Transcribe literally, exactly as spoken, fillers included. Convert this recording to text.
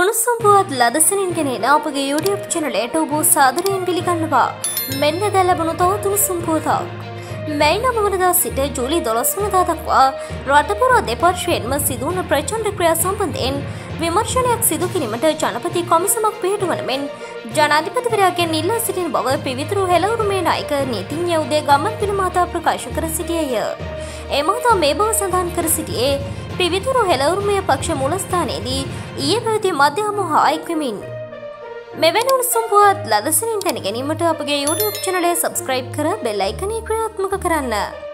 උණුසුම් පුවත් ලදසනින් ගෙනෙන අපගේ YouTube චැනලයට ඔබ සාදරයෙන් පිළිගන්නවා. මෙන්න දැන් ලැබුණු තවත් උණුසුම් පුවතක්. මැයි නව වනදා සිට ජූලි දොළොස් වනදා දක්වා රට පුරා දෙපාර්ශ්වයෙන්ම සිදුවන ප්‍රචණ්ඩ ක්‍රියා සම්බන්ධයෙන් විමර්ශනයක් සිදු කිරීමට ජනපති කොමිසමක් පිහිටුවන මෙන් ජනාධිපතිවරයාගෙන් ඉල්ලා සිටින බව පිවිතුරු හෙළවුරුමේ නායක නීතිඥ උදේ ගම්මන්පිල මහතා ප්‍රකාශ කර සිටියේය. ඒ මහතා මේ බව සඳහන් කර සිටියේ පිවිතුරු හෙළවුරුමේ පක්ෂ මූලස්ථානයේදී ඊයේ පැවති මධ්‍යම හා එක්වෙමින්. මෙවැනි උණුසුම් පුවත් ලදසනින් දැන ගැනීමට අපගේ YouTube චැනලය සබ්ස්ක්‍රයිබ් කර බෙල් අයිකනය ක්‍රියාත්මක කරන්න.